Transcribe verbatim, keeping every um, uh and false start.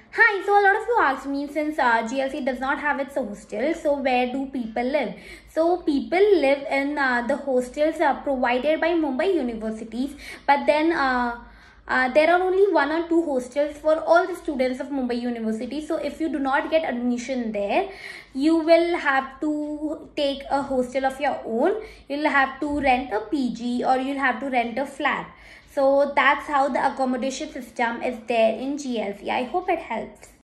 Hi, so a lot of you asked me, since uh, G L C does not have its hostel, so where do people live? So people live in uh, the hostels uh, provided by Mumbai universities, but then uh, uh, there are only one or two hostels for all the students of Mumbai University. So if you do not get admission there, you will have to take a hostel of your own. You'll have to rent a P G or you'll have to rent a flat. So that's how the accommodation system is there in G L C. I hope it helps.